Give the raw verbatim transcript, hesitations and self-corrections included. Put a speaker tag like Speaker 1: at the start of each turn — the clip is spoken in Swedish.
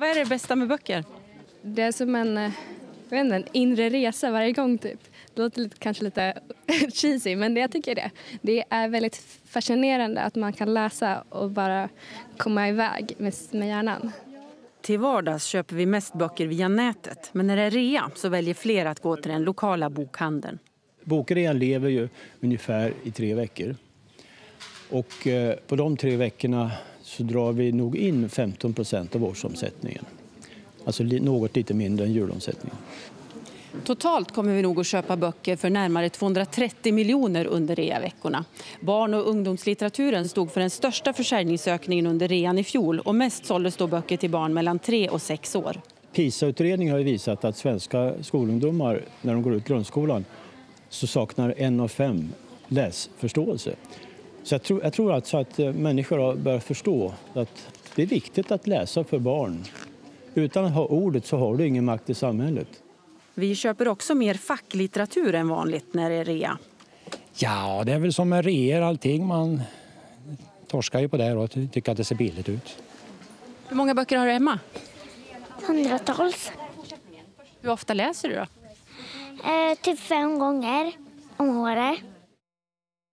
Speaker 1: Vad är det bästa med böcker?
Speaker 2: Det är som en, jag vet inte, en inre resa varje gång typ. Det låter lite, kanske lite cheesy, men det jag tycker det. Det är väldigt fascinerande att man kan läsa och bara komma iväg med, med hjärnan.
Speaker 1: Till vardags köper vi mest böcker via nätet, men när det är rea så väljer fler att gå till den lokala bokhandeln.
Speaker 3: Bokrean lever ju ungefär i tre veckor. Och eh, på de tre veckorna så drar vi nog in femton procent av årsomsättningen. Alltså li- något lite mindre än julomsättningen.
Speaker 1: Totalt kommer vi nog att köpa böcker för närmare tvåhundratrettio miljoner under rea-veckorna. Barn- och ungdomslitteraturen stod för den största försäljningsökningen under rean i fjol och mest såldes då böcker till barn mellan tre och sex år.
Speaker 3: PISA-utredningen har ju visat att svenska skolungdomar när de går ut grundskolan så saknar en av fem läsförståelse. Så jag tror, jag tror alltså att människor bör förstå att det är viktigt att läsa för barn. Utan att ha ordet så har du ingen makt i samhället.
Speaker 1: Vi köper också mer facklitteratur än vanligt när det är rea.
Speaker 4: Ja, det är väl som med reor allting. Man torskar ju på det och tycker att det ser billigt ut.
Speaker 1: Hur många böcker har du hemma?
Speaker 5: Hundratals.
Speaker 1: Hur ofta läser du då?
Speaker 5: Eh, typ fem gånger om året.